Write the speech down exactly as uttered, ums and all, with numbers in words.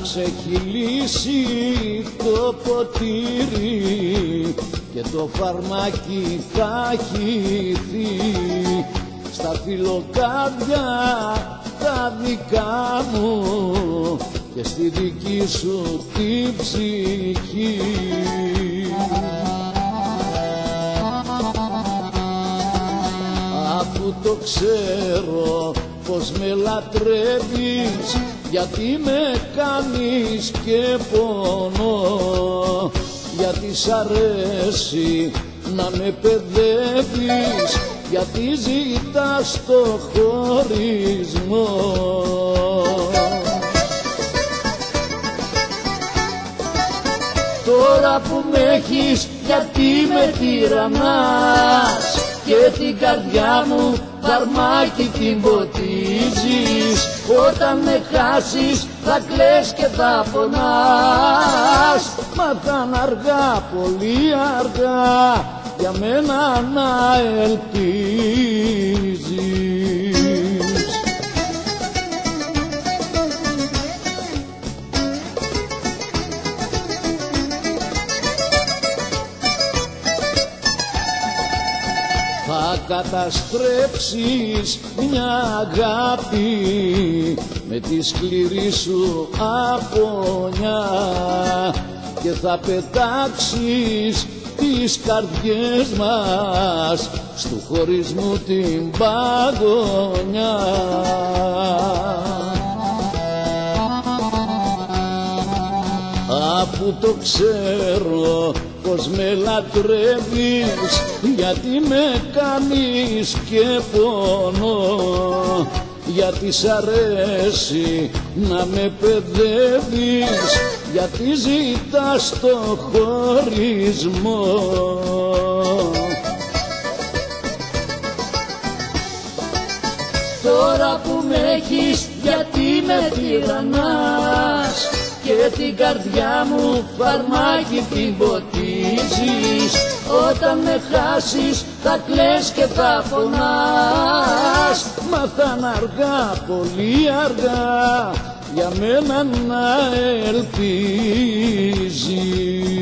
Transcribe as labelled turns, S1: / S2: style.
S1: έχει λύσει το ποτήρι και το φαρμάκι θα χυθεί στα φιλοκάρδια τα δικά μου και στη δική σου τη ψυχή. Αφού το ξέρω πως με λατρεύεις, γιατί με κάνεις και πονώ, γιατί σ' αρέσει να με παιδεύεις, γιατί ζητάς το χωρισμό. Τώρα που με έχεις, γιατί με τυραννάς και την καρδιά μου φαρμάκι την ποτίζεις. Όταν με χάσεις θα κλαις και θα πονάς, μα θα είναι αργά, πολύ αργά για μένα να ελπίζεις. Θα καταστρέψεις μια αγάπη με τη σκληρή σου απονιά και θα πετάξεις τις καρδιές μας στου χωρισμού την παγωνιά. Αφού το ξέρω πως με λατρεύεις, γιατί με κάνεις και πονώ, γιατί σ' αρέσει να με παιδεύεις, γιατί ζητάς το χωρισμό. Τώρα που με έχεις, γιατί με τυραννάς και την καρδιά μου φαρμάκι την ποτίζεις. Όταν με χάσεις θα κλαις και θα φωνάς, μα θα είναι αργά, πολύ αργά για μένα να ελπίζεις.